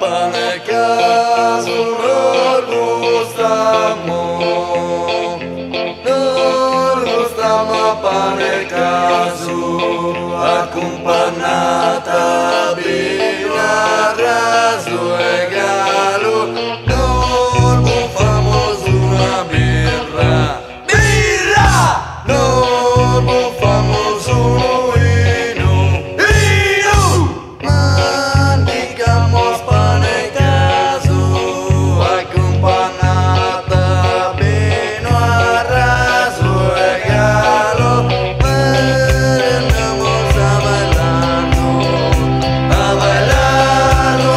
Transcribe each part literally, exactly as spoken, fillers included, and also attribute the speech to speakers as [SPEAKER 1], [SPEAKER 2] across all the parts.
[SPEAKER 1] pane caso non gustamo, non gustamo pane caso, accompagnata bina raso e galo, non buffamos una birra, birra, non buffamos uno vino, vino, mandigamos pane caso, accompagnata bino a raso e galo, merendamos a bailando, a bailando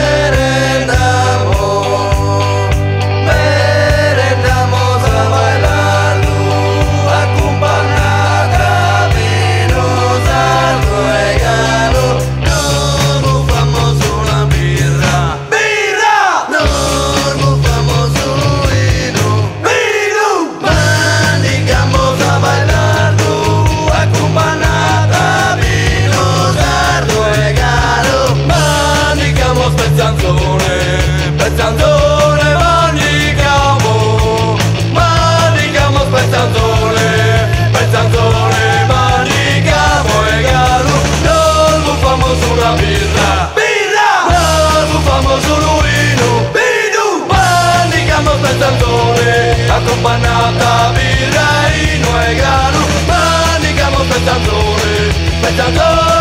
[SPEAKER 1] merendamos, merendamos a bailando, accompagnata vino sardo e galo, non buffamos una birra, birra, non buffamos un vino, vino, mandigamos a bailando, accompagnata vino sardo e galo, mandigamos pezzanzone, pezzanzone mandigamo, mandigamos pezzanzone, pezzanzone mandigamo e galo, non buffamos una birra, birra, non buffamos un vino, vino, mandigamos pezzanzone, accompagnata birra e galo, mandigamos pezzanzone, pezzanzone